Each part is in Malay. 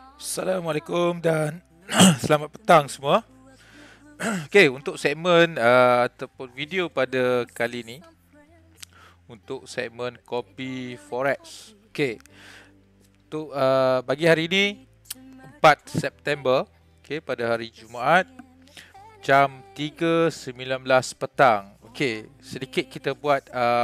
Assalamualaikum dan selamat petang semua. Okey, untuk segmen ataupun video pada kali ini, untuk segmen kopi forex. Okey, untuk bagi hari ini 4 September, okey, pada hari Jumaat jam 3.19 petang. Okey, sedikit kita buat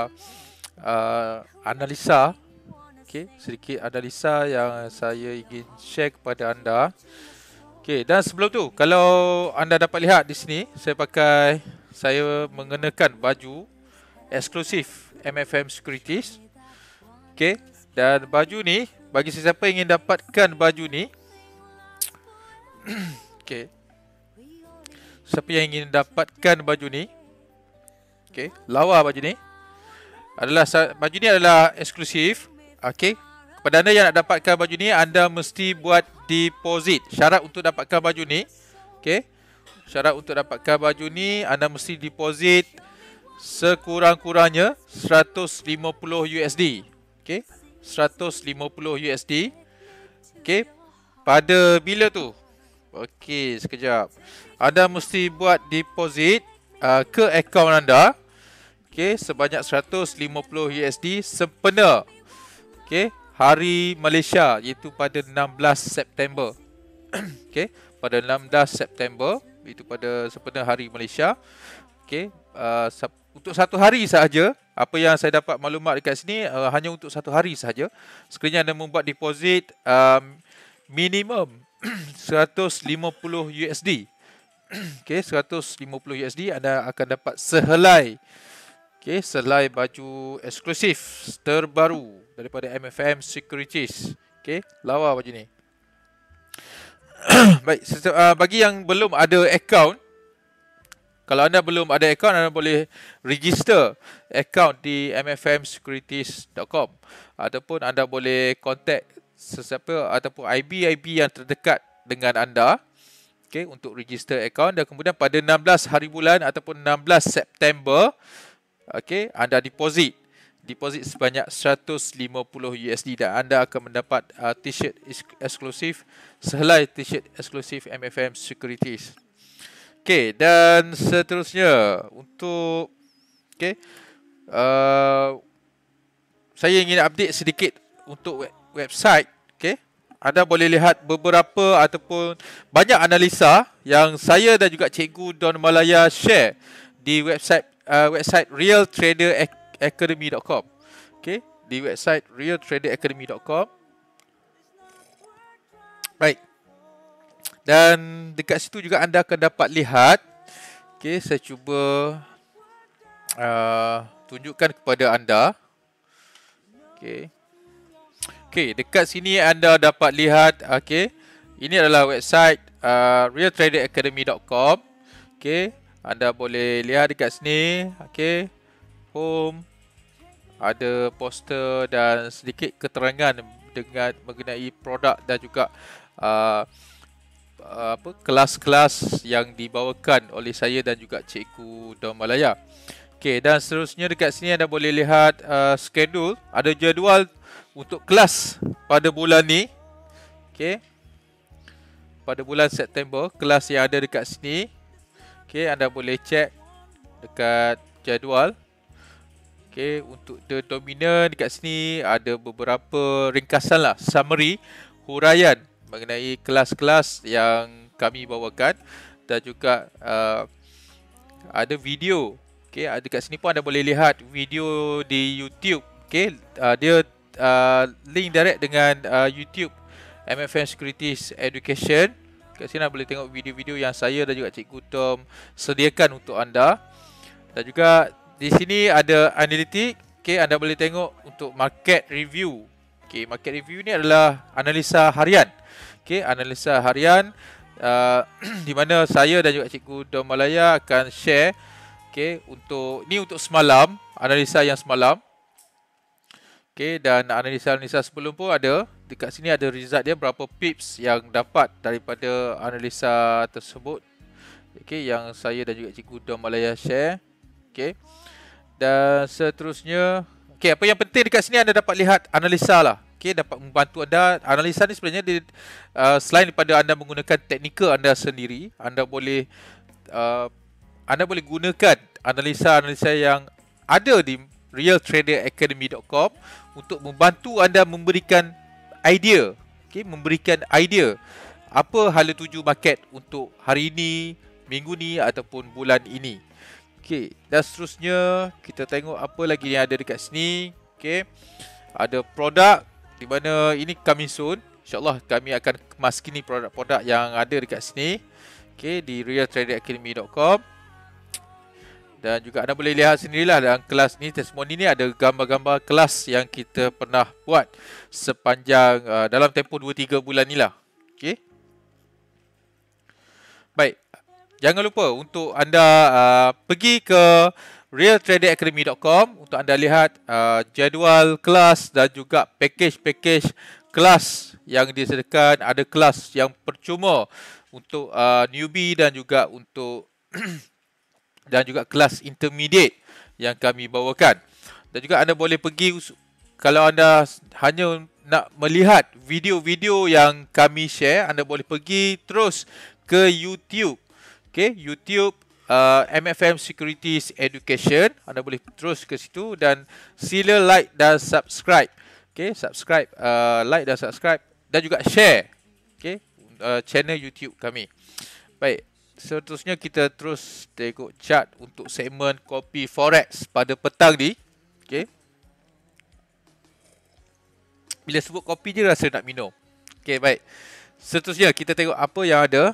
analisa. Okey, sedikit analisa yang saya ingin share kepada anda. Okey, dan sebelum tu, kalau anda dapat lihat di sini, saya mengenakan baju eksklusif MFM Securities. Okey, dan baju ni bagi sesiapa yang ingin dapatkan baju ni, okey, siapa yang ingin dapatkan baju ni, okey, lawa baju ni adalah eksklusif. Okey, kepada anda yang nak dapatkan baju ni, anda mesti buat deposit. Syarat untuk dapatkan baju ni, okey, syarat untuk dapatkan baju ni, anda mesti deposit sekurang-kurangnya 150 USD. Okey, 150 USD. Okey, pada bila tu? Okey, sekejap. Anda mesti buat deposit ke akaun anda. Okey, sebanyak 150 USD sempena hari Malaysia, iaitu pada 16 September. Okey, pada 16 September, itu pada sempena hari Malaysia. Okey, untuk satu hari sahaja. Apa yang saya dapat maklumat dekat sini, hanya untuk satu hari sahaja. Sekiranya anda membuat deposit minimum 150 USD. Okey, 150 USD, anda akan dapat sehelai selai baju eksklusif terbaru daripada MFM Securities. Okey, lawa baju ni. Baik, bagi yang belum ada akaun, kalau anda belum ada akaun, anda boleh register akaun di mfmsecurities.com, ataupun anda boleh contact sesiapa ataupun IB yang terdekat dengan anda, okey, untuk register akaun. Dan kemudian pada 16 hari bulan ataupun 16 September, okey, anda deposit sebanyak 150 USD dan anda akan mendapat t-shirt eksklusif, sehelai t-shirt eksklusif MFM Securities. Okey, dan seterusnya untuk saya ingin update sedikit untuk website. Okey, anda boleh lihat beberapa ataupun banyak analisa yang saya dan juga Cikgu Don Malaya share di website realtraderacademy.com. Okey, di website realtraderacademy.com. Baik. Dan dekat situ juga anda akan dapat lihat, okey, saya cuba tunjukkan kepada anda. Okey. Okey, dekat sini anda dapat lihat, okey, ini adalah website realtraderacademy.com. Okey, anda boleh lihat dekat sini, okey, home, ada poster dan sedikit keterangan dengan mengenai produk dan juga kelas-kelas yang dibawakan oleh saya dan juga Cikgu Don Malaya. Okey, dan seterusnya dekat sini anda boleh lihat schedule, ada jadual untuk kelas pada bulan ni. Okey, pada bulan September, kelas yang ada dekat sini. Okey, anda boleh cek dekat jadual. Okey, untuk the dominant dekat sini ada beberapa ringkasan lah, summary, huraian mengenai kelas-kelas yang kami bawakan, dan juga ada video. Okey, dekat sini pun anda boleh lihat video di YouTube. Okey, dia link direct dengan YouTube MFM Securities Education. Kat sini anda boleh tengok video-video yang saya dan juga Cikgu Tom sediakan untuk anda. Dan juga di sini ada analitik. Okey, anda boleh tengok untuk market review. Okey, market review ni adalah analisa harian. Okey, analisa harian di mana saya dan juga Cikgu Don Malaya akan share. Okey, untuk semalam, analisa yang semalam. Okey, dan analisa-analisa sebelum pun ada. Dekat sini ada result dia, berapa pips yang dapat daripada analisa tersebut. Okey, yang saya dan juga Cikgu Don Malaya share. Okey. Dan seterusnya, okey, apa yang penting dekat sini anda dapat lihat analisa lah. Okay, dapat membantu anda. Analisa ni sebenarnya selain daripada anda menggunakan teknikal anda sendiri, anda boleh gunakan analisa-analisa yang ada di realtraderacademy.com untuk membantu anda memberikan idea, memberikan idea apa hala tuju market untuk hari ini, minggu ni ataupun bulan ini. Okey, dan seterusnya kita tengok apa lagi yang ada dekat sini. Okey. Ada produk di mana ini coming soon. InsyaAllah kami akan kemaskini produk-produk yang ada dekat sini. Okey, di realtraderacademy.com. Dan juga anda boleh lihat sendirilah dalam kelas ni, testimoni ni ada gambar-gambar kelas yang kita pernah buat sepanjang dalam tempoh 2-3 bulan ni lah. Okey. Baik. Jangan lupa untuk anda pergi ke realtraderacademy.com untuk anda lihat jadual kelas dan juga package-package kelas yang disediakan. Ada kelas yang percuma untuk newbie dan juga untuk dan juga kelas intermediate yang kami bawakan. Dan juga anda boleh pergi, kalau anda hanya nak melihat video-video yang kami share, anda boleh pergi terus ke YouTube. Okay, YouTube MFM Securities Education. Anda boleh terus ke situ dan sila like dan subscribe. Okay, subscribe, like dan subscribe dan juga share. Okay, channel YouTube kami. Baik. Seterusnya kita terus tengok chart untuk segmen kopi forex pada petang ni. Okey. Bila sebut kopi je rasa nak minum. Okey, baik. Seterusnya kita tengok apa yang ada.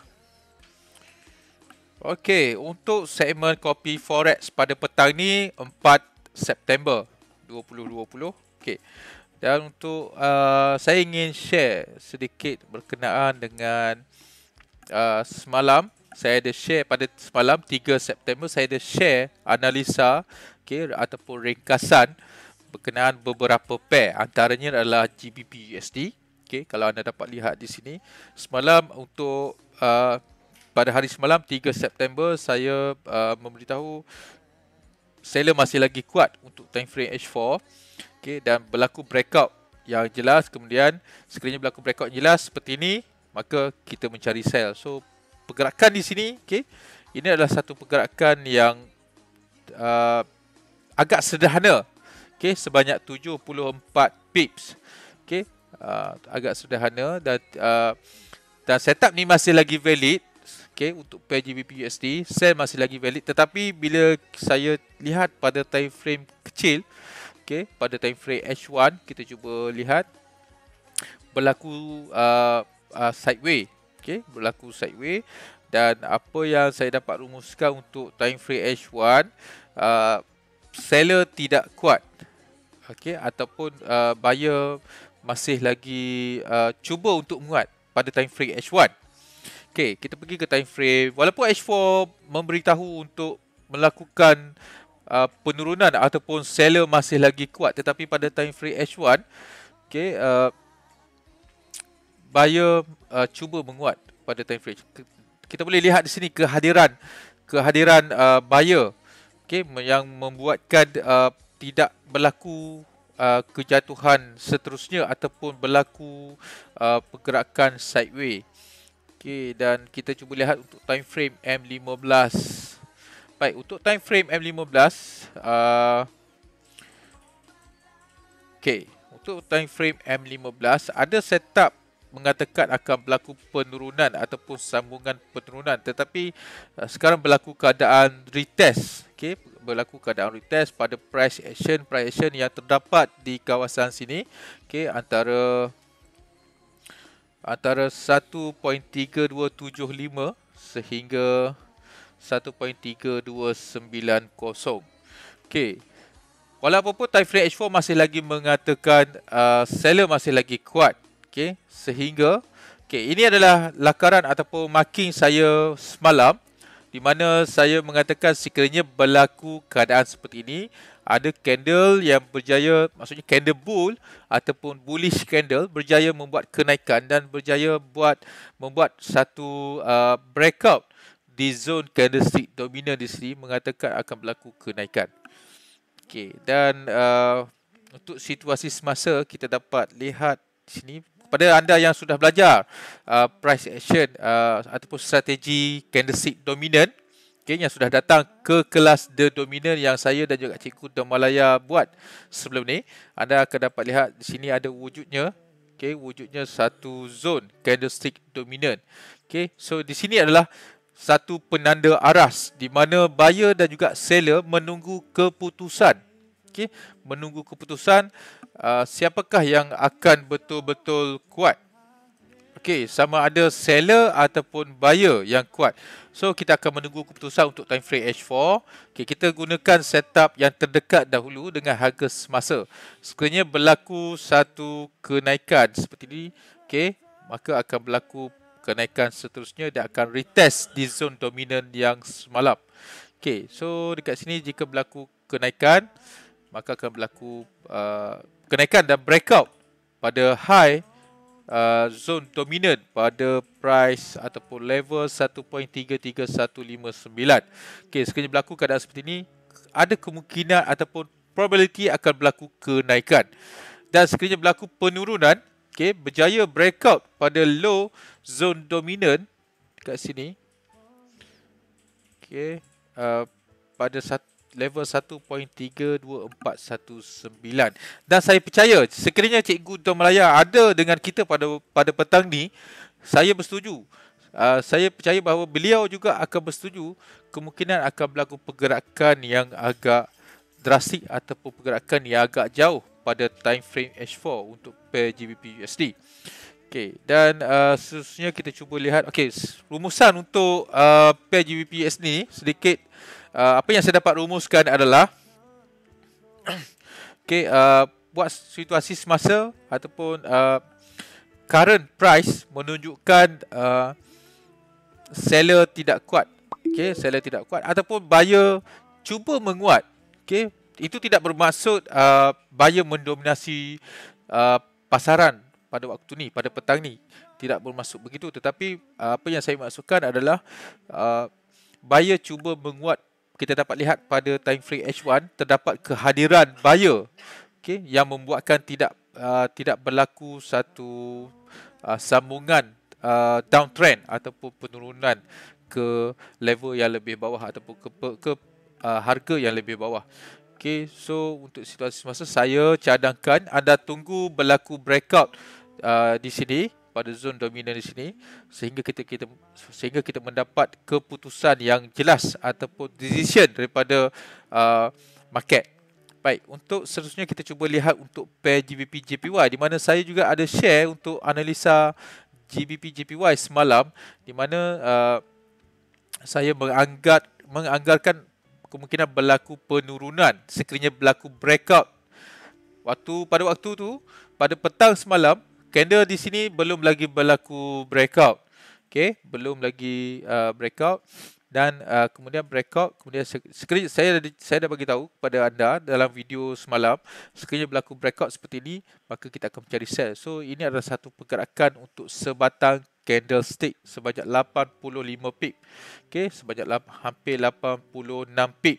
Okey, untuk segmen kopi forex pada petang ni 4 September 2020. Okey. Dan untuk saya ingin share sedikit berkenaan dengan semalam. Saya ada share pada semalam 3 September, saya ada share analisa, okay, ataupun ringkasan berkenaan beberapa pair. Antaranya adalah GBP USD. Okay, kalau anda dapat lihat di sini. Semalam untuk pada hari semalam 3 September saya memberitahu seller masih lagi kuat untuk time frame H4. Okay, dan berlaku breakout yang jelas. Kemudian sekiranya berlaku breakout yang jelas seperti ini, maka kita mencari sell. So pergerakan di sini, okay, ini adalah satu pergerakan yang agak sederhana, okay, sebanyak 74 pips, okay, agak sederhana dan setup ni masih lagi valid, okay, untuk pair GBP USD, sell masih lagi valid. Tetapi bila saya lihat pada time frame kecil, okay, pada time frame H1, kita cuba lihat berlaku sideways. Okay, berlaku sideways. Dan apa yang saya dapat rumuskan untuk time frame H1, seller tidak kuat, okay, ataupun buyer masih lagi cuba untuk menguat pada time frame H1. Okay, kita pergi ke time frame. Walaupun H4 memberitahu untuk melakukan penurunan ataupun seller masih lagi kuat, tetapi pada time frame H1, okay, buyer cuba menguat pada time frame. Kita boleh lihat di sini kehadiran buyer, okay, yang membuatkan tidak berlaku kejatuhan seterusnya ataupun berlaku pergerakan sideways. Okay, dan kita cuba lihat untuk time frame M15. Baik, untuk time frame M15, okay, untuk time frame M15 ada setup mengatakan akan berlaku penurunan ataupun sambungan penurunan, tetapi sekarang berlaku keadaan retest, okay, berlaku keadaan retest pada price action yang terdapat di kawasan sini, okay, antara 1.3275 sehingga 1.3290. Okay. Walaupun time frame H4 masih lagi mengatakan seller masih lagi kuat. Okay, sehingga ini adalah lakaran ataupun marking saya semalam, di mana saya mengatakan sekiranya berlaku keadaan seperti ini, ada candle yang berjaya, maksudnya candle bull ataupun bullish candle berjaya membuat kenaikan dan berjaya membuat satu breakout di zone candlestick dominan di sini, mengatakan akan berlaku kenaikan. Okay, dan untuk situasi semasa kita dapat lihat di sini kepada anda yang sudah belajar price action ataupun strategi candlestick dominant, yang sudah datang ke kelas The Dominant yang saya dan juga Cikgu Damalaya buat sebelum ni, anda akan dapat lihat di sini ada wujudnya. Wujudnya satu zone candlestick dominant. So di sini adalah satu penanda aras di mana buyer dan juga seller menunggu keputusan. Menunggu keputusan siapakah yang akan betul-betul kuat. Sama ada seller ataupun buyer yang kuat. So kita akan menunggu keputusan untuk time frame H4. Kita gunakan setup yang terdekat dahulu dengan harga semasa. Sekiranya berlaku satu kenaikan seperti ini, maka akan berlaku kenaikan seterusnya dan akan retest di zone dominant yang semalam. So dekat sini jika berlaku kenaikan, maka akan berlaku kenaikan dan breakout pada high zone dominant pada price ataupun level 1.33159. Sekiranya berlaku keadaan seperti ini, ada kemungkinan ataupun probability akan berlaku kenaikan. Dan sekiranya berlaku penurunan, berjaya breakout pada low zone dominant kat sini, pada level 1.32419. Dan saya percaya sekiranya Cikgu Damalaya ada dengan kita pada petang ni, saya bersetuju. Saya percaya bahawa beliau juga akan bersetuju kemungkinan akan berlaku pergerakan yang agak drastik ataupun pergerakan yang agak jauh pada time frame H4 untuk pair GBP USD. Dan seterusnya kita cuba lihat rumusan untuk pair GBP USD ni sedikit. Apa yang saya dapat rumuskan adalah buat situasi semasa ataupun current price menunjukkan seller tidak kuat. Seller tidak kuat ataupun buyer cuba menguat. Itu tidak bermaksud buyer mendominasi pasaran pada waktu ni, pada petang ni. Tidak bermaksud begitu, tetapi apa yang saya maksudkan adalah buyer cuba menguat. Kita dapat lihat pada time frame H1 terdapat kehadiran buyer yang membuatkan tidak berlaku satu sambungan downtrend ataupun penurunan ke level yang lebih bawah ataupun ke harga yang lebih bawah. So untuk situasi semasa, saya cadangkan anda tunggu berlaku breakout di sini pada zone dominan di sini sehingga kita mendapat keputusan yang jelas ataupun decision daripada market. Baik, untuk seterusnya kita cuba lihat untuk pair GBP JPY, di mana saya juga ada share untuk analisa GBP JPY semalam, di mana saya menganggarkan kemungkinan berlaku penurunan sekiranya berlaku breakout. Pada waktu tu, pada petang semalam, candle di sini belum lagi berlaku breakout. Belum lagi breakout dan kemudian breakout, kemudian sekiranya saya dah bagi tahu kepada anda dalam video semalam, sekiranya berlaku breakout seperti ini, maka kita akan mencari sell. So ini adalah satu pergerakan untuk sebatang candlestick sebanyak 85 pip. Sebanyak hampir 86 pip.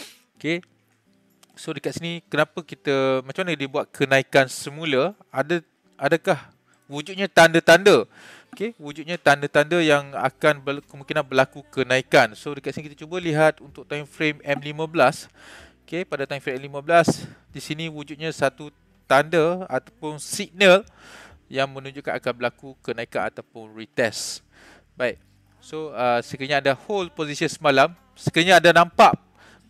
So dekat sini macam mana dia buat kenaikan semula? Adakah wujudnya tanda-tanda? Wujudnya tanda-tanda yang akan kemungkinan berlaku kenaikan. So dekat sini kita cuba lihat untuk time frame M15. Pada time frame M15 di sini wujudnya satu tanda ataupun signal yang menunjukkan akan berlaku kenaikan ataupun retest. Baik. So sekiranya ada hold position semalam, sekiranya ada nampak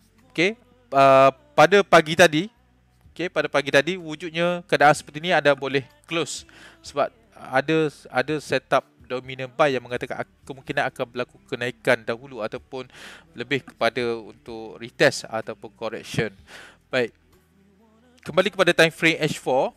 pada pagi tadi, pada pagi tadi wujudnya keadaan seperti ini, anda boleh close sebab ada setup dominant buy yang mengatakan kemungkinan akan berlaku kenaikan dahulu ataupun lebih kepada untuk retest ataupun correction. Baik. Kembali kepada time frame H4.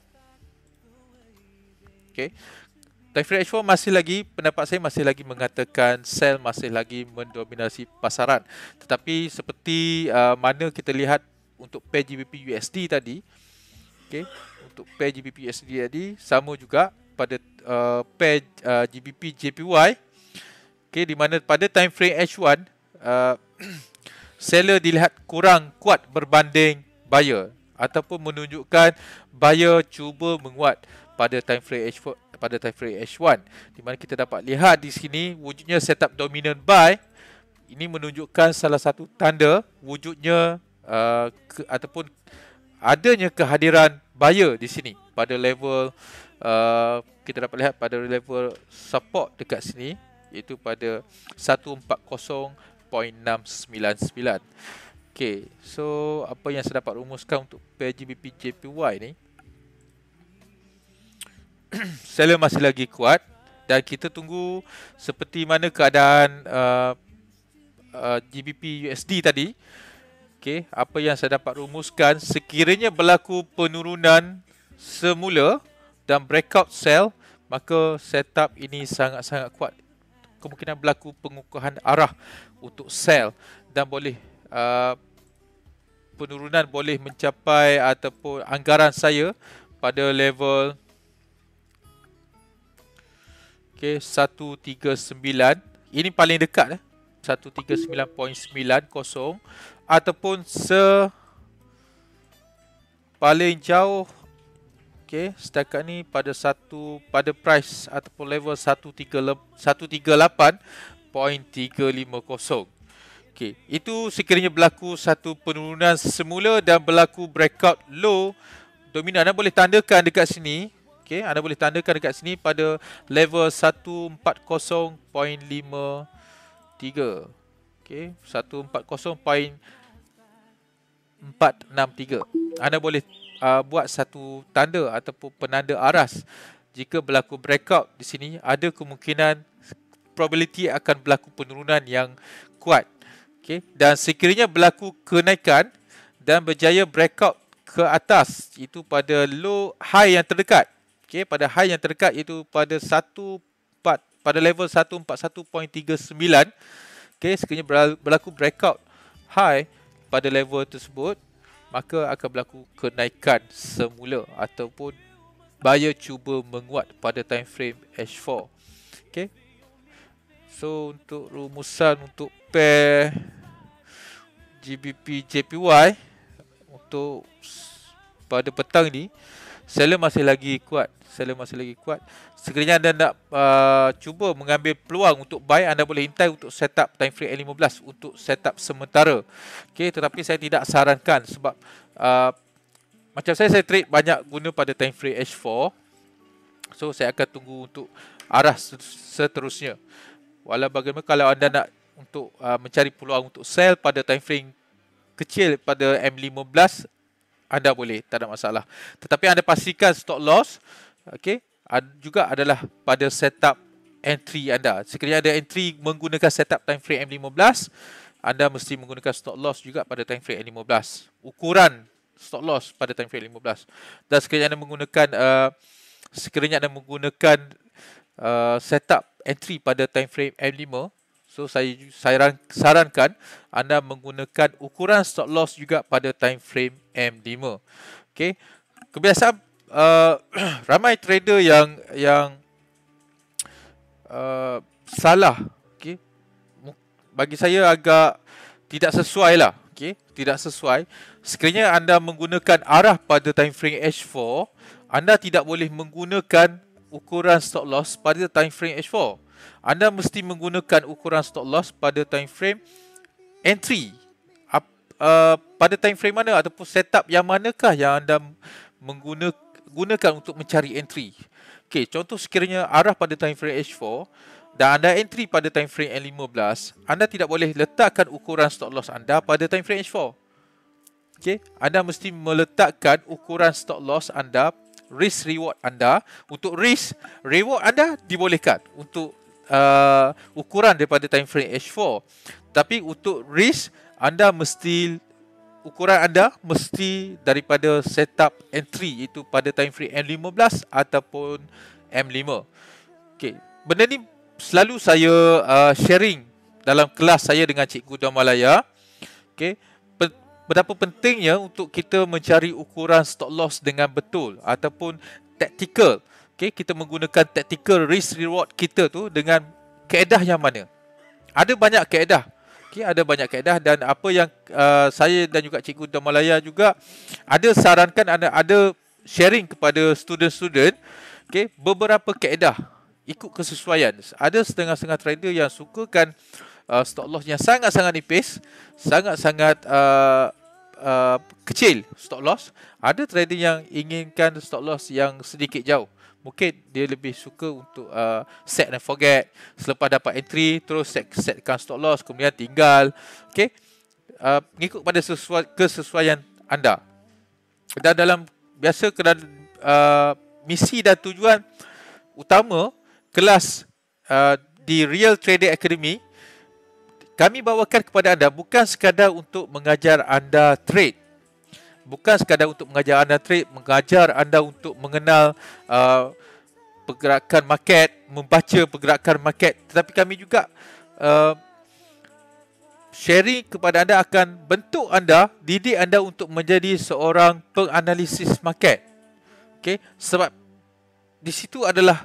Time frame H4 masih lagi, pendapat saya masih lagi mengatakan sell masih lagi mendominasi pasaran. Tetapi seperti mana kita lihat untuk pair GBP USD tadi, untuk pair GBP USD tadi sama juga pada pair GBP JPY, di mana pada time frame H1 seller dilihat kurang kuat berbanding buyer ataupun menunjukkan buyer cuba menguat pada time frame H4, pada time frame H1, di mana kita dapat lihat di sini wujudnya setup dominant buy. Ini menunjukkan salah satu tanda wujudnya ataupun adanya kehadiran buyer di sini pada level kita dapat lihat pada level support dekat sini, iaitu pada 140.699. Okay, so apa yang saya dapat rumuskan untuk pair GBP JPY ni, seller masih lagi kuat dan kita tunggu seperti mana keadaan GBP USD tadi. Okay, apa yang saya dapat rumuskan, sekiranya berlaku penurunan semula dan breakout sell, maka setup ini sangat-sangat kuat. Kemungkinan berlaku pengukuhan arah untuk sell dan boleh penurunan boleh mencapai ataupun anggaran saya pada level 139. Ini paling dekat 139.90 ataupun paling jauh setakat ni pada price ataupun level 138.350. Itu sekiranya berlaku satu penurunan semula dan berlaku breakout low dominan. Anda boleh tandakan dekat sini. Anda boleh tandakan dekat sini pada level 140.53. 140.463. Anda boleh buat satu tanda ataupun penanda aras. Jika berlaku breakout di sini, ada kemungkinan probability akan berlaku penurunan yang kuat. Dan sekiranya berlaku kenaikan dan berjaya breakout ke atas, itu pada low high yang terdekat. Pada high yang terdekat iaitu pada level 141.39. Sekiranya berlaku breakout high pada level tersebut, maka akan berlaku kenaikan semula ataupun buyer cuba menguat pada time frame H4. So untuk rumusan untuk pair GBP JPY untuk pada petang ni, seller masih lagi kuat. Sekiranya anda nak cuba mengambil peluang untuk buy, anda boleh hintai untuk setup time frame N15 untuk setup sementara. Tetapi saya tidak sarankan sebab macam saya trade banyak guna pada time frame H4. So saya akan tunggu untuk arah seterusnya. Walau bagaimana, kalau anda nak untuk mencari peluang untuk sell pada time frame kecil pada M15, anda boleh, tak ada masalah. Tetapi anda pastikan stop loss juga adalah pada setup entry anda. Sekiranya ada entry menggunakan setup time frame M15, anda mesti menggunakan stop loss juga pada time frame M15. Ukuran stop loss pada time frame M15. Dan sekiranya anda menggunakan setup entry pada time frame M5, so saya sarankan anda menggunakan ukuran stop loss juga pada time frame M5. Kebiasaan ramai trader yang salah. Bagi saya agak tidak sesuai lah. Tidak sesuai. Sekiranya anda menggunakan arah pada time frame H4, anda tidak boleh menggunakan ukuran stop loss pada time frame H4. Anda mesti menggunakan ukuran stop loss pada time frame entry. Pada time frame mana ataupun setup yang manakah yang anda gunakan untuk mencari entry. Contoh, sekiranya arah pada time frame H4 dan anda entry pada time frame N15, anda tidak boleh letakkan ukuran stop loss anda pada time frame H4. Anda mesti meletakkan ukuran stop loss anda, risk reward anda. Untuk risk reward anda dibolehkan untuk ukuran daripada time frame H4. Tapi untuk risk, ukuran anda mesti daripada setup entry, iaitu pada time frame M15 ataupun M5. Benda ni selalu saya sharing dalam kelas saya dengan Cikgu Damalaya. Betapa pentingnya untuk kita mencari ukuran stop loss dengan betul ataupun tactical. Kita menggunakan tactical risk reward kita tu dengan kaedah yang mana. Ada banyak kaedah. Ada banyak kaedah, dan apa yang saya dan juga Cikgu Damalaya juga ada sarankan, ada sharing kepada student-student Okey, beberapa kaedah ikut kesesuaian. Ada setengah-setengah trader yang sukakan stop loss yang sangat-sangat nipis, sangat-sangat kecil stop loss. Ada trader yang inginkan stop loss yang sedikit jauh. Mungkin dia lebih suka untuk set and forget. Selepas dapat entry, terus setkan stop loss, kemudian tinggal. Okey, mengikut pada kesesuaian anda. Dan dalam biasa misi dan tujuan utama kelas di Real Trader Academy, kami bawakan kepada anda bukan sekadar untuk mengajar anda trade, bukan sekadar untuk mengajar anda trade, mengajar anda untuk mengenal pergerakan market, membaca pergerakan market, tetapi kami juga sharing kepada anda akan bentuk anda, didik anda untuk menjadi seorang penganalisis market. Okay? Sebab di situ adalah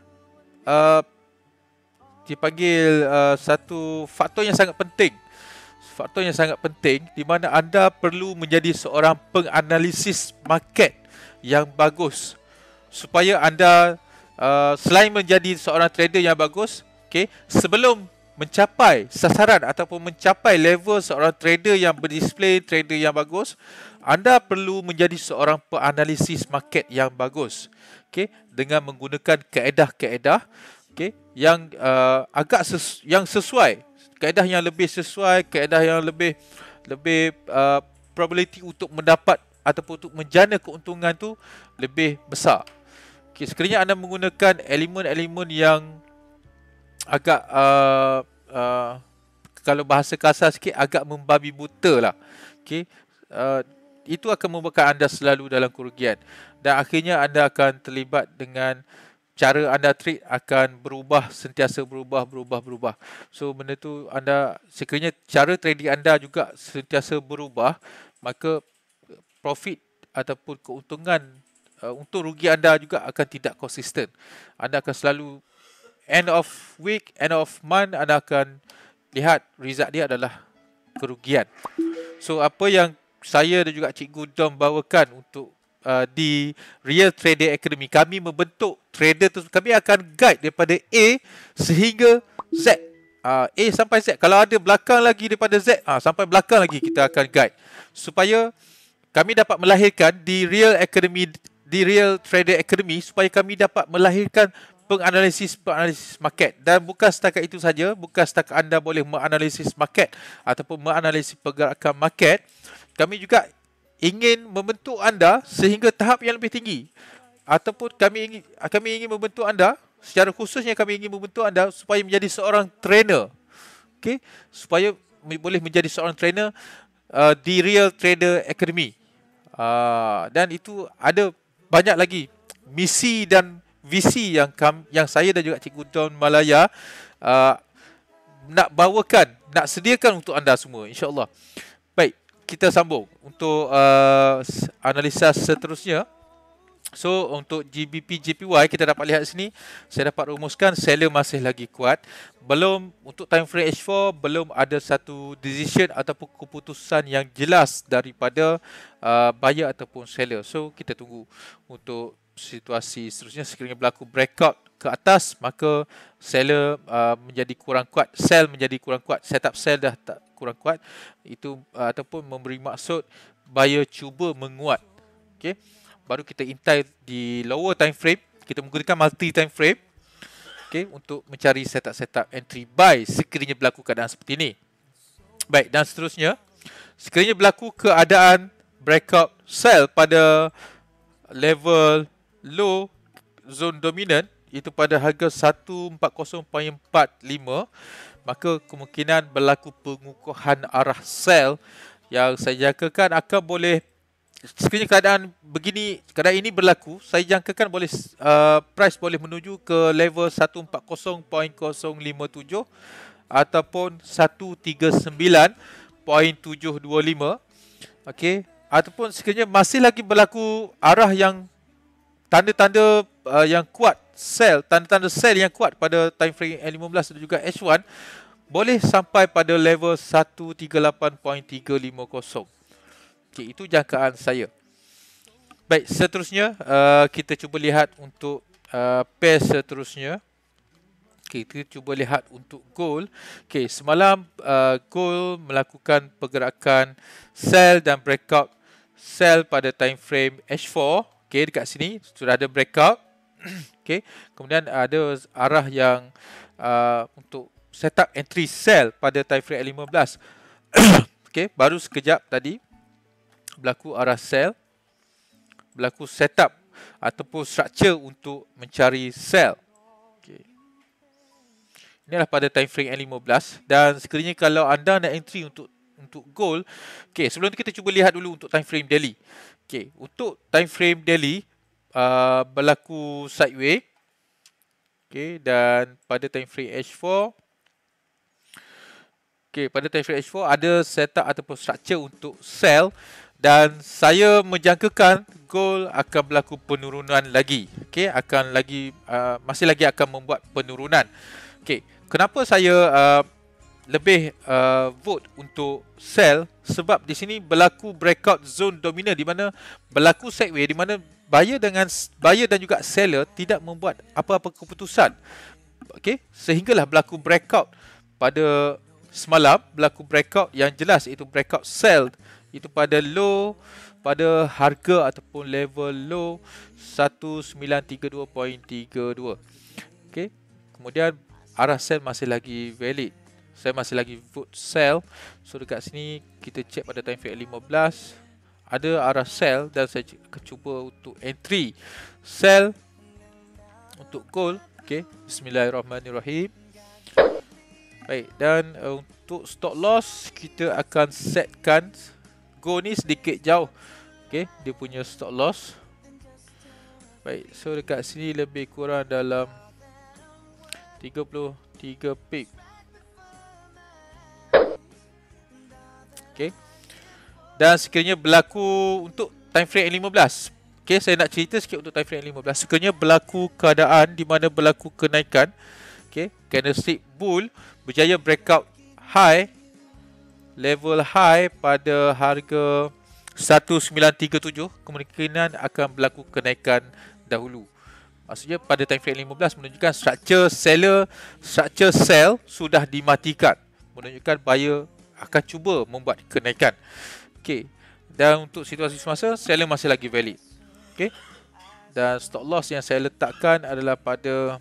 dipanggil satu faktor yang sangat penting. Faktor yang sangat penting di mana anda perlu menjadi seorang penganalisis market yang bagus supaya anda selain menjadi seorang trader yang bagus, okay, sebelum mencapai sasaran ataupun mencapai level seorang trader yang berdisplay, trader yang bagus, anda perlu menjadi seorang penganalisis market yang bagus, okay, dengan menggunakan kaedah-kaedah, okay, yang yang sesuai, kaedah yang lebih sesuai, kaedah yang lebih probability untuk mendapat ataupun untuk menjana keuntungan tu lebih besar. Okay, sekiranya anda menggunakan elemen-elemen yang agak kalau bahasa kasar sikit agak membabi buta lah, okay, itu akan membuatkan anda selalu dalam kerugian dan akhirnya anda akan terlibat dengan cara anda trade akan berubah, sentiasa berubah. So benda tu anda, sekiranya cara trading anda juga sentiasa berubah, maka profit ataupun keuntungan, untung rugi anda juga akan tidak konsisten. Anda akan selalu end of week, end of month, anda akan lihat result dia adalah kerugian. So apa yang saya dan juga Cikgu Dom bawakan untuk di Real Trader Academy, kami membentuk trader tu, kami akan guide daripada A sehingga Z. A sampai Z. Kalau ada belakang lagi daripada Z, sampai belakang lagi kita akan guide. Supaya kami dapat melahirkan di Real Trader Academy, supaya kami dapat melahirkan penganalisis market. Dan bukan setakat itu saja, bukan setakat anda boleh menganalisis market ataupun menganalisis pergerakan market, kami juga ingin membentuk anda sehingga tahap yang lebih tinggi, ataupun kami ingin membentuk anda, secara khususnya kami ingin membentuk anda supaya menjadi seorang trainer. Okay? Supaya boleh menjadi seorang trainer di Real Trader Academy. Dan itu ada banyak lagi misi dan visi yang saya dan juga Cikgu Don Malaya nak bawakan, nak sediakan untuk anda semua, insya-Allah. Baik, kita sambung untuk analisa seterusnya. So untuk GBP JPY kita dapat lihat sini, saya dapat rumuskan seller masih lagi kuat. Belum, untuk time frame H4 belum ada satu decision ataupun keputusan yang jelas daripada buyer ataupun seller. So kita tunggu untuk situasi seterusnya. Sekiranya berlaku breakout ke atas, maka seller menjadi kurang kuat, sell menjadi kurang kuat, setup sell dah tak kurang kuat, itu ataupun memberi maksud buyer cuba menguat. Okey, baru kita intai di lower time frame, kita menggunakan multi time frame, okey, untuk mencari setup entry buy sekiranya berlaku keadaan seperti ini. Baik, dan seterusnya, sekiranya berlaku keadaan breakout sell pada level low zone dominant, itu pada harga 140.45, maka kemungkinan berlaku pengukuhan arah sell yang saya jangkakan akan boleh, sekiranya keadaan ini berlaku, saya jangkakan boleh price boleh menuju ke level 140.057 ataupun 139.725. okey, ataupun sekiranya masih lagi berlaku arah yang tanda-tanda yang kuat sell, tanda-tanda sell yang kuat pada time frame N15 dan juga H1, boleh sampai pada level 138.350. Okey, itu jangkaan saya. Baik, seterusnya kita cuba lihat untuk pair seterusnya. Okay, kita cuba lihat untuk gold. Okay, semalam gold melakukan pergerakan sell dan breakout sell pada time frame H4. Okay, dekat sini sudah ada breakout. Okay, kemudian ada arah yang untuk setup entry sell pada time frame L15. Okay, baru sekejap tadi berlaku arah sell, berlaku setup ataupun structure untuk mencari sell. Inilah pada time frame N15 dan sekiranya kalau anda nak entry untuk gold, okey, sebelum tu kita cuba lihat dulu untuk time frame daily. Okey, untuk time frame daily berlaku sideways. Okey, dan pada time frame H4, okey, pada time frame H4 ada setup ataupun structure untuk sell dan saya menjangkakan gold akan berlaku penurunan lagi. Okey, akan lagi masih lagi akan membuat penurunan. Okey, kenapa saya lebih vote untuk sell? Sebab di sini berlaku breakout zone dominant di mana berlaku sideways di mana buyer dan juga seller tidak membuat apa-apa keputusan. Okey, sehinggalah berlaku breakout pada semalam, berlaku breakout yang jelas iaitu breakout sell itu pada low, pada harga ataupun level low 1932.32. Okey, kemudian arah sell masih lagi valid. Saya masih lagi vote sell. So dekat sini kita check pada time frame 15. Ada arah sell dan saya akan cuba untuk entry sell untuk gold. Okay, bismillahirrahmanirrahim. Baik, dan untuk stop loss kita akan setkan gold ni sedikit jauh. Okay, dia punya stop loss. Baik, so dekat sini lebih kurang dalam 33 pip. Okay. Dan sekiranya berlaku untuk time frame N15. Okay, saya nak cerita sikit untuk time frame N15. Sekiranya berlaku keadaan di mana berlaku kenaikan. Okay, candlestick bull berjaya breakout high, level high pada harga 1937, kemungkinan akan berlaku kenaikan dahulu. Maksudnya pada time frame 15 menunjukkan structure sell sudah dimatikan. Menunjukkan buyer akan cuba membuat kenaikan. Okey. Dan untuk situasi semasa, seller masih lagi valid. Okey. Dan stop loss yang saya letakkan adalah pada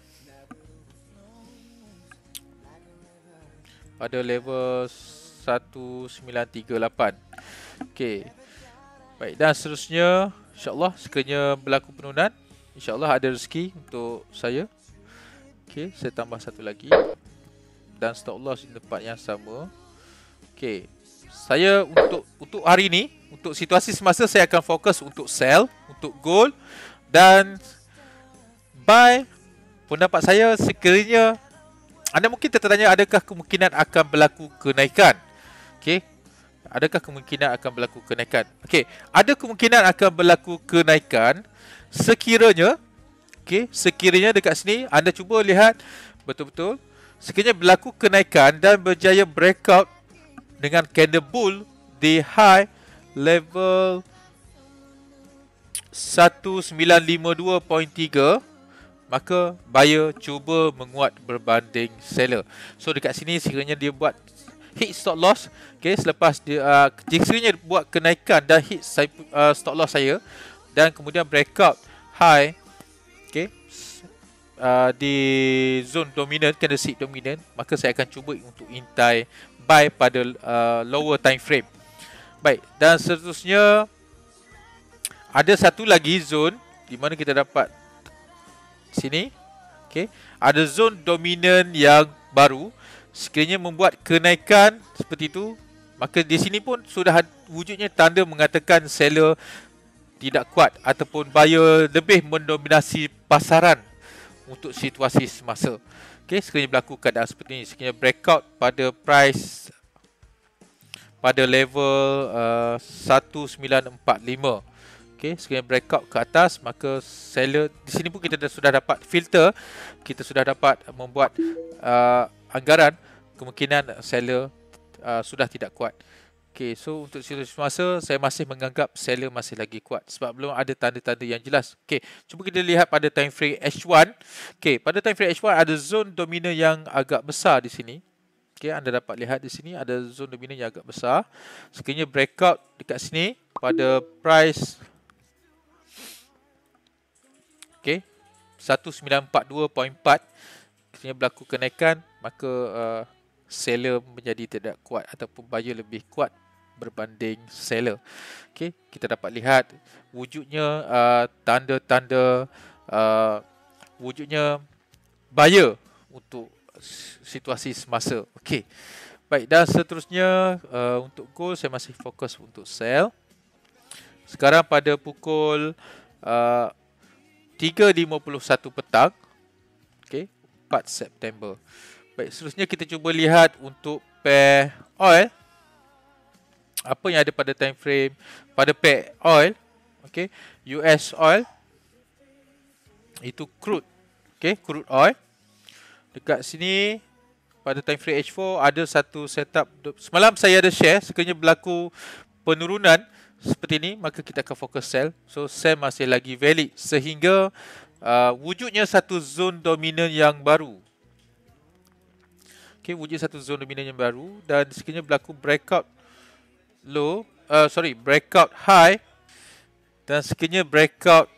level 1938. Okey. Baik, dan seterusnya insya-Allah sekiranya berlaku penurunan, insya-Allah ada rezeki untuk saya. Okey, saya tambah satu lagi. Dan stop loss di tempat yang sama. Okey. Saya untuk hari ini, untuk situasi semasa saya akan fokus untuk sell, untuk gold dan buy. Pendapat saya sekiranya anda mungkin tertanya adakah kemungkinan akan berlaku kenaikan. Okey. Adakah kemungkinan akan berlaku kenaikan? Okey, ada kemungkinan akan berlaku kenaikan sekiranya sekiranya dekat sini anda cuba lihat betul-betul sekiranya berlaku kenaikan dan berjaya breakout dengan candle bull di high level 1952.3, maka buyer cuba menguat berbanding seller. So dekat sini sekiranya dia buat hit stop loss, selepas dia sekiranya buat kenaikan dan hit stop loss saya dan kemudian breakout high di zone dominant, candlestick dominant, maka saya akan cuba untuk intai buy pada lower time frame. Baik, dan seterusnya ada satu lagi zone di mana kita dapat sini. Ada zone dominant yang baru. Sekiranya membuat kenaikan seperti itu, maka di sini pun sudah wujudnya tanda mengatakan seller tidak kuat ataupun buyer lebih mendominasi pasaran untuk situasi semasa. Sekiranya berlaku keadaan seperti ini, sekiranya breakout pada price pada level 1945. Sekiranya breakout ke atas, maka seller di sini pun kita sudah dapat filter, kita sudah dapat membuat anggaran kemungkinan seller sudah tidak kuat. Okay, so untuk situasi semasa, saya masih menganggap seller masih lagi kuat sebab belum ada tanda-tanda yang jelas. Okay, cuba kita lihat pada time frame H1. Okay, pada time frame H1 ada zone dominan yang agak besar di sini. Okay, anda dapat lihat di sini ada zone dominan yang agak besar. Sekiranya breakout dekat sini pada price, okay, 1942.4, sekiranya berlaku kenaikan, maka seller menjadi tidak kuat ataupun buyer lebih kuat berbanding seller. Okay, kita dapat lihat wujudnya tanda-tanda wujudnya buyer untuk situasi semasa. Okay, baik, dan seterusnya untuk gold saya masih fokus untuk sell. Sekarang pada pukul 3.51 petang, okay, 4 September. Baik, seterusnya kita cuba lihat untuk pair oil. Apa yang ada pada time frame pada pair oil, okay, US oil, itu crude, okay, crude oil. Dekat sini pada time frame H4 ada satu setup. Semalam saya ada share, sekiranya berlaku penurunan seperti ini, maka kita akan fokus sell. So sell masih lagi valid sehingga wujudnya satu zone dominan yang baru. Okay, wujud satu zone dominan yang baru, dan sekiranya berlaku breakout low, breakout high, dan sekiranya breakout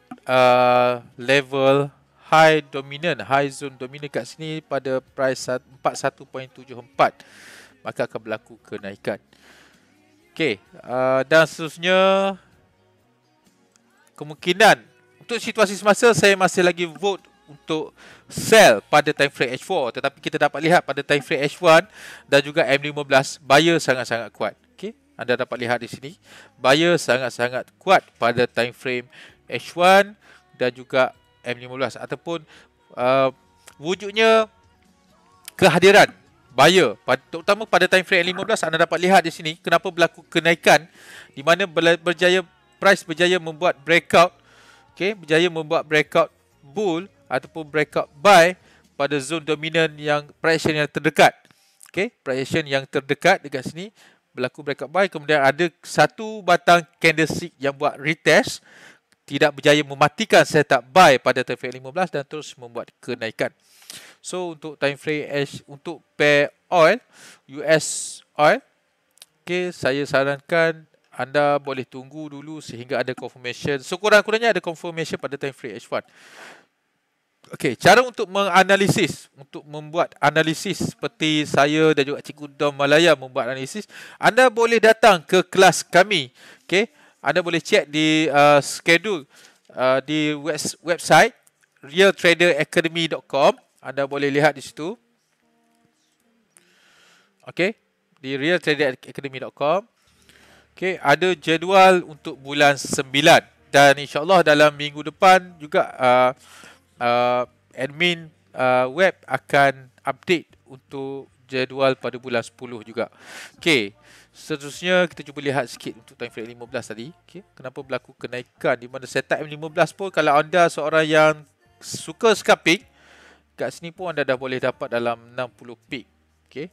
level high zone dominan kat sini pada price 41.74, maka akan berlaku kenaikan. Okey, dan seterusnya kemungkinan untuk situasi semasa saya masih lagi vote untuk sell pada time frame H4, tetapi kita dapat lihat pada time frame H1 dan juga M15 buyer sangat-sangat kuat. Okey, anda dapat lihat di sini buyer sangat-sangat kuat pada time frame H1 dan juga M15, ataupun wujudnya kehadiran buyer terutama pada time frame M15. Anda dapat lihat di sini kenapa berlaku kenaikan, di mana price berjaya membuat breakout, okey, berjaya membuat breakout bull ataupun breakout buy pada zone dominan yang price action yang terdekat. Okey, price action yang terdekat dekat sini berlaku breakout buy, kemudian ada satu batang candlestick yang buat retest, tidak berjaya mematikan setup buy pada time frame 15 dan terus membuat kenaikan. So untuk time frame untuk pair oil, US oil, okay, saya sarankan anda boleh tunggu dulu sehingga ada confirmation. So kurang-kurangnya ada confirmation pada time frame H1. Okay, cara untuk menganalisis, untuk membuat analisis seperti saya dan juga Cikgu Dom Malaya membuat analisis, anda boleh datang ke kelas kami. Okay, anda boleh cek di schedule di website realtraderacademy.com. Anda boleh lihat di situ. Okay, di realtraderacademy.com. Okay, ada jadual untuk bulan 9, dan insyaAllah dalam minggu depan juga admin web akan update untuk jadual pada bulan 10 juga. Okay, seterusnya kita cuba lihat sikit untuk time frame 15 tadi. Okay, kenapa berlaku kenaikan, di mana setup M15 pun kalau anda seorang yang suka scalping, kat sini pun anda dah boleh dapat dalam 60 peak. Okay.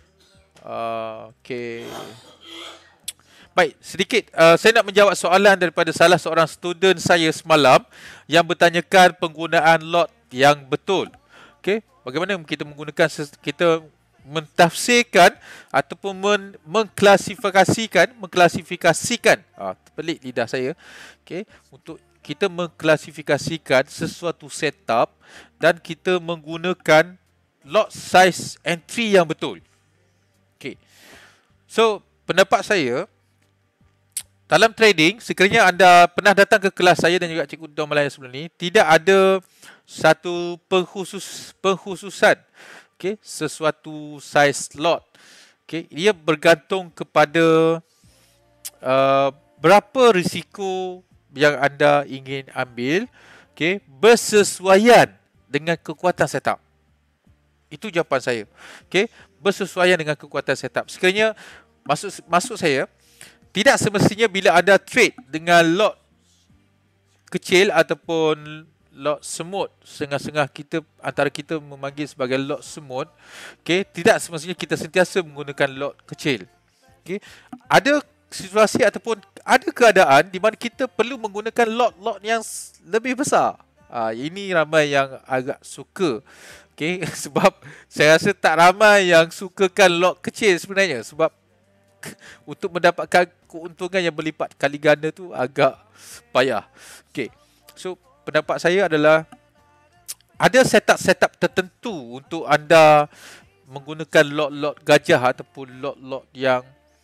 Okay. Baik, sedikit saya nak menjawab soalan daripada salah seorang student saya semalam yang bertanyakan penggunaan lot yang betul. Okey, bagaimana kita kita mentafsirkan ataupun mengklasifikasikan terpelik lidah saya. Okey, untuk kita mengklasifikasikan sesuatu setup dan kita menggunakan lot size entry yang betul. Okey. So, pendapat saya dalam trading, sekiranya anda pernah datang ke kelas saya dan juga Cikgu Dom Malaya sebelum ni, tidak ada satu pengkhususan, okay, sesuatu size lot. Okay, ia bergantung kepada berapa risiko yang anda ingin ambil, okay, bersesuaian dengan kekuatan setup. Itu jawapan saya. Okay, bersesuaian dengan kekuatan setup. Sekiranya maksud saya, tidak semestinya bila anda trade dengan lot kecil ataupun lot semut, setengah-setengah antara kita memanggil sebagai lot semut, okay, tidak semestinya kita sentiasa menggunakan lot kecil. Okay. Ada situasi ataupun ada keadaan di mana kita perlu menggunakan lot yang lebih besar. Ini ramai yang agak suka. Okay. Sebab saya rasa tak ramai yang sukakan lot kecil sebenarnya. Sebab untuk mendapatkan keuntungan yang berlipat kali ganda tu agak payah. Okay. So pendapat saya adalah ada setup tertentu untuk anda menggunakan lot gajah ataupun lot yang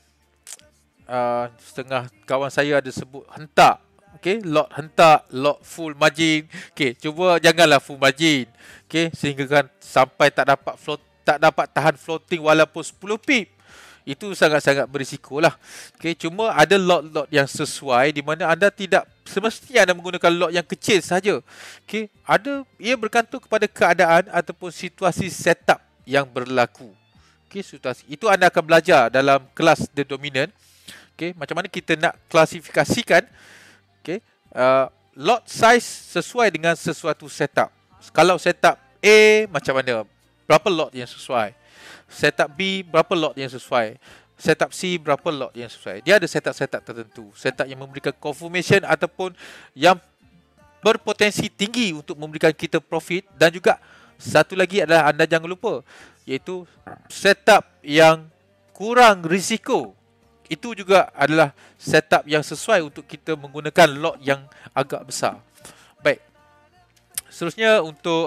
setengah kawan saya ada sebut hentak. Okay, lot hentak, lot full margin. Okay, cuba janganlah full margin. Okay, sehingga kan sampai tak dapat tahan floating walaupun 10 pip. Itu sangat-sangat berisiko lah. Okay, cuma ada lot yang sesuai di mana anda tidak semestinya anda menggunakan lot yang kecil saja. Okay, ia bergantung kepada keadaan ataupun situasi setup yang berlaku. Okay, situasi itu anda akan belajar dalam kelas The Dominant. Okay, macam mana kita nak klasifikasikan lot size sesuai dengan sesuatu setup. Kalau setup A macam mana? Berapa lot yang sesuai? Setup B berapa lot yang sesuai? Setup C berapa lot yang sesuai? Dia ada setup tertentu. Setup yang memberikan confirmation ataupun yang berpotensi tinggi untuk memberikan kita profit, dan juga satu lagi adalah anda jangan lupa, iaitu setup yang kurang risiko. Itu juga adalah setup yang sesuai untuk kita menggunakan lot yang agak besar. Baik. Seterusnya untuk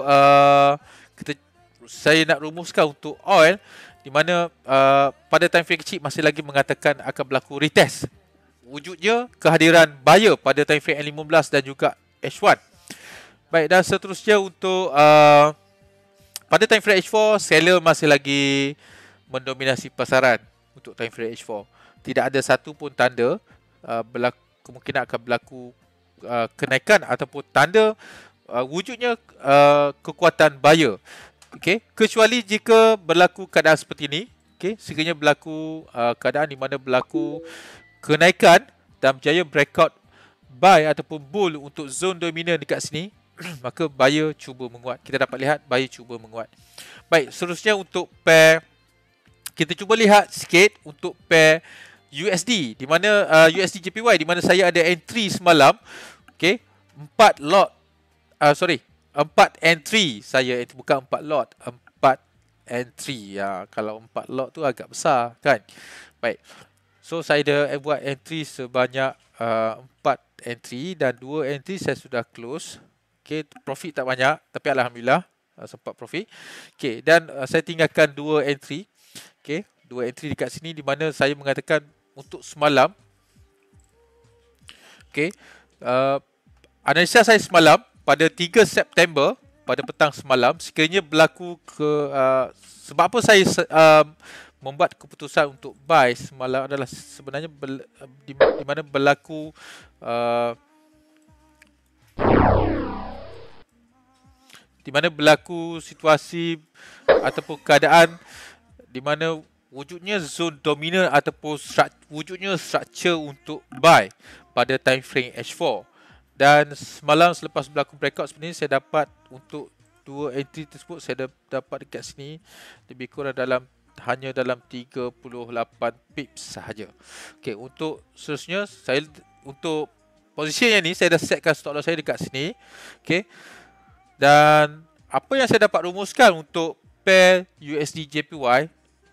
saya nak rumuskan untuk oil, di mana pada time frame kecil masih lagi mengatakan akan berlaku retest. Wujudnya kehadiran buyer pada time frame N15 dan juga H1. Baik, dan seterusnya untuk pada time frame H4, seller masih lagi mendominasi pasaran untuk time frame H4. Tidak ada satu pun tanda kemungkinan akan berlaku kenaikan ataupun tanda wujudnya kekuatan buyer. Okay. Kecuali jika berlaku keadaan seperti ini, okay, sekiranya berlaku keadaan di mana berlaku kenaikan dan berjaya breakout buy ataupun bull untuk zone dominan dekat sini, maka buyer cuba menguat. Kita dapat lihat buyer cuba menguat. Baik, seterusnya untuk pair, kita cuba lihat sikit untuk pair USD, di mana USD JPY, di mana saya ada entry semalam. Okay, 4 entry saya, itu bukan 4 lot, 4 entry. Kalau 4 lot tu agak besar kan. Baik, so saya dah buat entry sebanyak 4 entry dan 2 entry saya sudah close. Okay, profit tak banyak tapi alhamdulillah sempat profit. Okay, dan saya tinggalkan 2 entry. Okay, 2 entry dekat sini di mana saya mengatakan untuk semalam. Okay, analisa saya semalam pada 3 September pada petang semalam, sekiranya berlaku sebab apa saya membuat keputusan untuk buy semalam adalah sebenarnya di mana berlaku situasi ataupun keadaan di mana wujudnya zone dominan ataupun wujudnya structure untuk buy pada time frame H4. Dan semalam selepas berlaku breakout sebenarnya saya dapat untuk 2 entry tersebut, saya dapat dekat sini lebih kurang hanya dalam 38 pips sahaja. Okey, untuk seterusnya untuk posisi yang ni saya dah setkan stop loss saya dekat sini. Okey. Dan apa yang saya dapat rumuskan untuk pair USD JPY,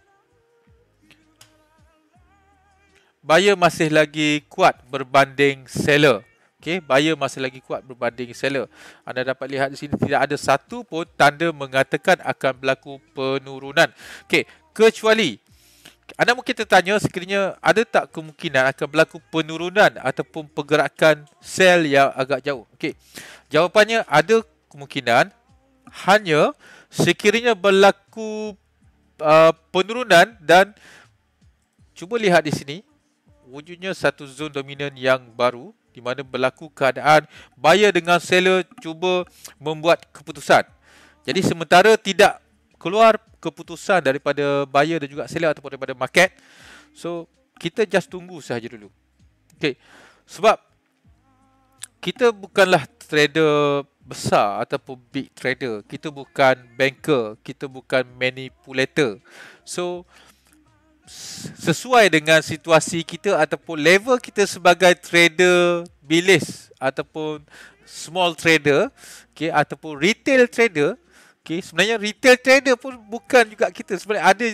buyer masih lagi kuat berbanding seller. Okay, buyer masih lagi kuat berbanding seller. Anda dapat lihat di sini tidak ada satu pun tanda mengatakan akan berlaku penurunan. Okay, kecuali anda mungkin tertanya sekiranya ada tak kemungkinan akan berlaku penurunan ataupun pergerakan sell yang agak jauh. Okay, jawapannya ada kemungkinan, hanya sekiranya berlaku penurunan dan cuba lihat di sini. Wujudnya satu zone dominan yang baru di mana berlaku keadaan buyer dengan seller cuba membuat keputusan. Jadi sementara tidak keluar keputusan daripada buyer dan juga seller ataupun daripada market, so kita just tunggu sahaja dulu. Okay, sebab kita bukanlah trader besar ataupun big trader, kita bukan banker, kita bukan manipulator. So sesuai dengan situasi kita ataupun level kita sebagai trader bilis ataupun small trader, okay, ataupun retail trader. Okay, sebenarnya retail trader pun bukan juga kita. Sebenarnya ada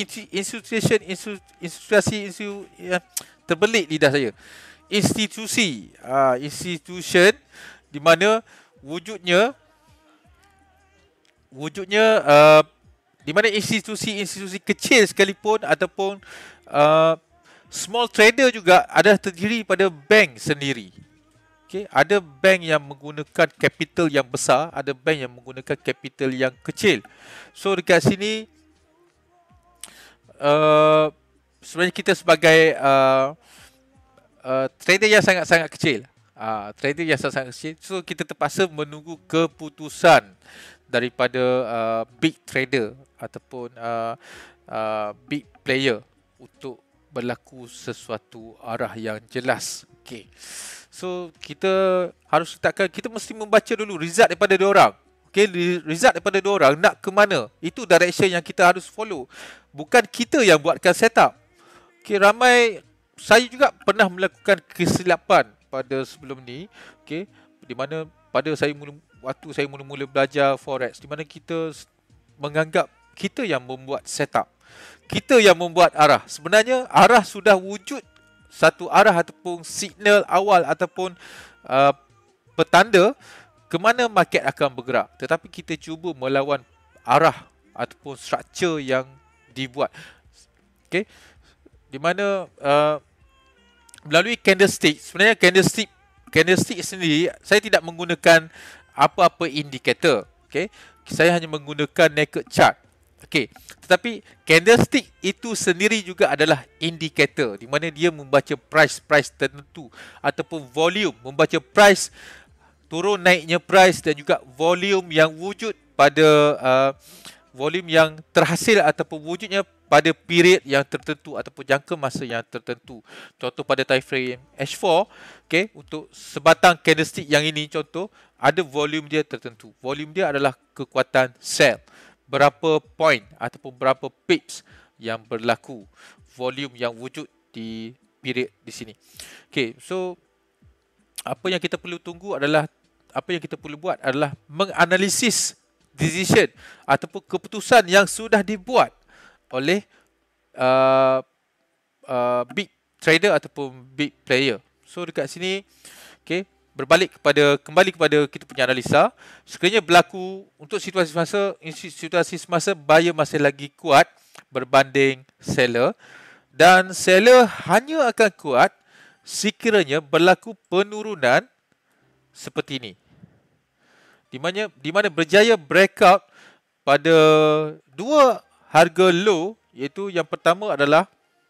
institusi yang terbelit lidah saya. Institution di mana wujudnya di mana institusi kecil sekalipun ataupun small trader juga adalah terdiri pada bank sendiri. Okay, ada bank yang menggunakan capital yang besar, ada bank yang menggunakan capital yang kecil. So dekat sini sebenarnya kita sebagai trader yang sangat-sangat kecil, trader yang sangat-sangat kecil, so kita terpaksa menunggu keputusan daripada big trader ataupun big player untuk berlaku sesuatu arah yang jelas. Okay. So kita harus letakkan, kita mesti membaca dulu result daripada diorang. Okay, result daripada diorang nak ke mana, itu direction yang kita harus follow. Bukan kita yang buatkan setup. Okay, ramai, saya juga pernah melakukan kesilapan pada sebelum ni. Okay, di mana pada waktu saya mula-mula belajar forex, di mana kita menganggap kita yang membuat setup, kita yang membuat arah. Sebenarnya arah sudah wujud, satu arah ataupun signal awal ataupun petanda ke mana market akan bergerak, tetapi kita cuba melawan arah ataupun struktur yang dibuat. Okay, di mana melalui candlestick, sebenarnya candlestick sendiri saya tidak menggunakan apa-apa indikator. Okay, saya hanya menggunakan naked chart. Okay, tetapi candlestick itu sendiri juga adalah indikator di mana dia membaca price tertentu ataupun volume, membaca price, turun naiknya price dan juga volume yang wujud pada volume yang terhasil ataupun wujudnya pada period yang tertentu ataupun jangka masa yang tertentu. Contoh pada time frame H4, okay, untuk sebatang candlestick yang ini contoh, ada volume dia tertentu. Volume dia adalah kekuatan sell. Berapa point ataupun berapa pips yang berlaku, volume yang wujud di period di sini. Okay, so apa yang kita perlu buat adalah menganalisis decision ataupun keputusan yang sudah dibuat oleh big trader ataupun big player. So dekat sini, okay, kembali kepada kita punya analisa. Sekiranya berlaku untuk situasi semasa buyer masih lagi kuat berbanding seller, dan seller hanya akan kuat sekiranya berlaku penurunan seperti ini, di mana berjaya breakout pada dua harga low, iaitu yang pertama adalah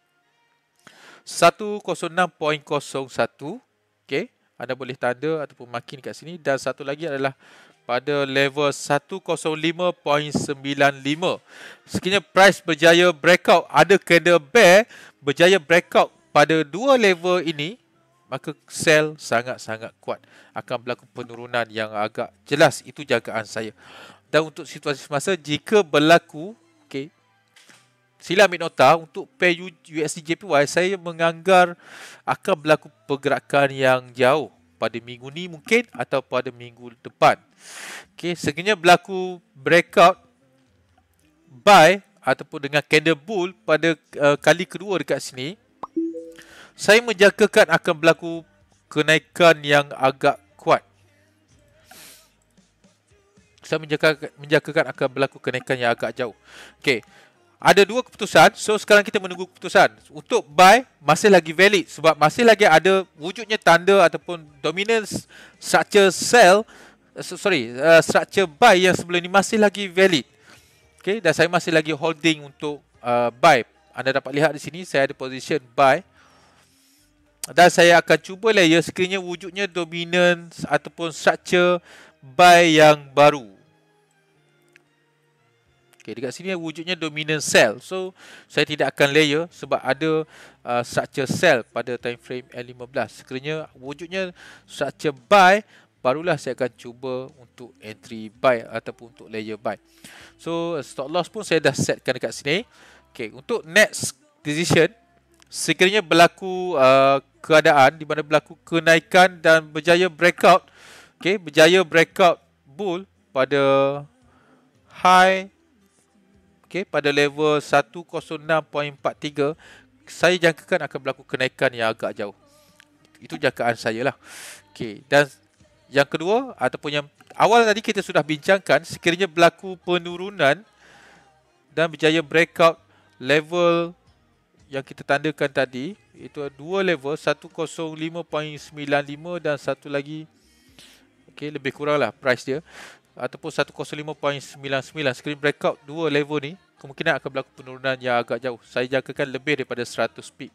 106.01, okay, anda boleh tanda ataupun marking kat sini, dan satu lagi adalah pada level 105.95. Sekiranya price berjaya breakout, ada candle bear berjaya breakout pada dua level ini, maka sell sangat-sangat kuat, akan berlaku penurunan yang agak jelas. Itu jagaan saya. Dan untuk situasi semasa, jika berlaku, okay, sila ambil nota, untuk pair USD JPY saya menganggar akan berlaku pergerakan yang jauh pada minggu ni mungkin atau pada minggu depan. Okay, sekiranya berlaku breakout buy ataupun dengan candle bull pada kali kedua dekat sini, saya menjangkakan akan berlaku kenaikan yang agak kuat. Saya menjangkakan akan berlaku kenaikan yang agak jauh. Okay, ada dua keputusan. So sekarang kita menunggu keputusan. Untuk buy masih lagi valid sebab masih lagi ada wujudnya tanda ataupun dominance structure sell, structure buy yang sebelum ni masih lagi valid. Okay, dan saya masih lagi holding untuk buy. Anda dapat lihat di sini saya ada position buy. Dan saya akan cuba layer sekiranya wujudnya dominance ataupun structure buy yang baru. Okay, dekat sini wujudnya dominant sell. So saya tidak akan layer sebab ada structure sell pada time frame L15. Sekiranya wujudnya structure buy, barulah saya akan cuba untuk entry buy ataupun untuk layer buy. So stop loss pun saya dah setkan dekat sini. Okay, untuk next decision, sekiranya berlaku keadaan di mana berlaku kenaikan dan berjaya breakout, okey, berjaya breakout bull pada high, okey, pada level 106.43, saya jangkakan akan berlaku kenaikan yang agak jauh. Itu jangkaan saya lah. Okey, dan yang kedua ataupun yang awal tadi kita sudah bincangkan, sekiranya berlaku penurunan dan berjaya breakout level yang kita tandakan tadi, itu dua level, 105.95 dan satu lagi, okey, lebih kurang lah price dia, ataupun 105.99. Sekiranya breakout dua level ni, kemungkinan akan berlaku penurunan yang agak jauh. Saya jangkakan lebih daripada 100 pip.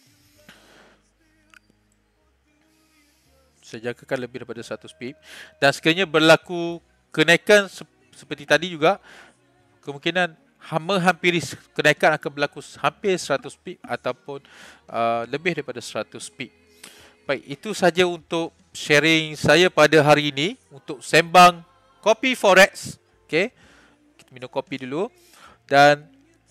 Saya jangkakan lebih daripada 100 pip. Dan sekiranya berlaku kenaikan seperti tadi juga, kemungkinan menghampiri kenaikan akan berlaku hampir 100 pip ataupun lebih daripada 100 pip. Baik, itu saja untuk sharing saya pada hari ini untuk sembang kopi forex. Okey. Kita minum kopi dulu dan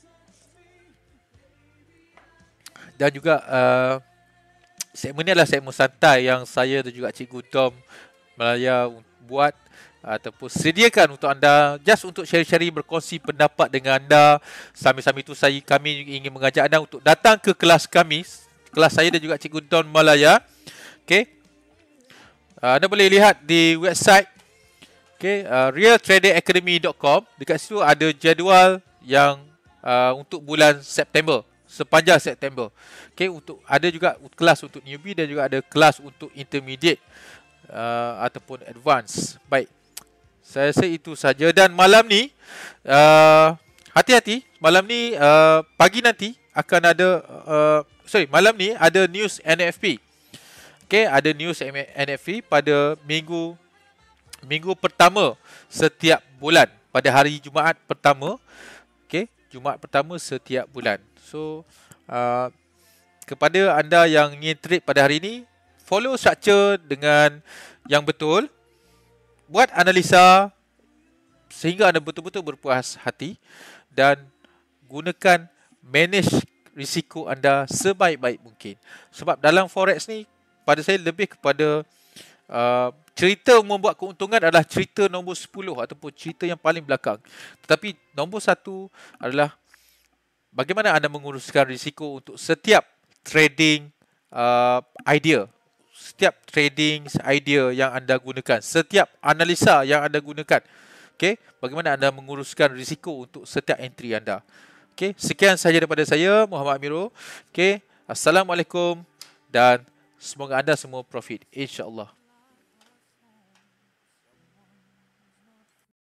juga segmen ni adalah segmen santai yang saya dan juga Cikgu Dom Malaya buat ataupun sediakan untuk anda, just untuk sharing-sharing, berkongsi pendapat dengan anda. Sambil-sambil itu kami ingin mengajak anda untuk datang ke kelas kami, kelas saya dan juga Cikgu Dom Malaya. Okey. Anda boleh lihat di website, okey, realtradingacademy.com. Dekat situ ada jadual yang untuk bulan September, sepanjang September. Okey, untuk ada juga kelas untuk newbie dan juga ada kelas untuk intermediate ataupun advance. Baik. Saya rasa itu saja, dan malam ni hati-hati, malam ni pagi nanti akan ada malam ni ada news NFP. Okey, ada news NFP pada minggu pertama setiap bulan, pada hari Jumaat pertama. Okey, Jumaat pertama setiap bulan. So kepada anda yang ingin trade pada hari ini, follow structure dengan yang betul, buat analisa sehingga anda betul-betul berpuas hati, dan gunakan manage risiko anda sebaik-baik mungkin. Sebab dalam forex ni, pada saya lebih kepada cerita membuat keuntungan adalah cerita nombor 10 ataupun cerita yang paling belakang. Tetapi nombor 1 adalah bagaimana anda menguruskan risiko untuk setiap trading idea. Setiap trading idea yang anda gunakan, setiap analisa yang anda gunakan. Okey, bagaimana anda menguruskan risiko untuk setiap entry anda. Okey, sekian sahaja daripada saya, Muhammad Amirul. Okey, Assalamualaikum dan semoga anda semua profit, insya-Allah.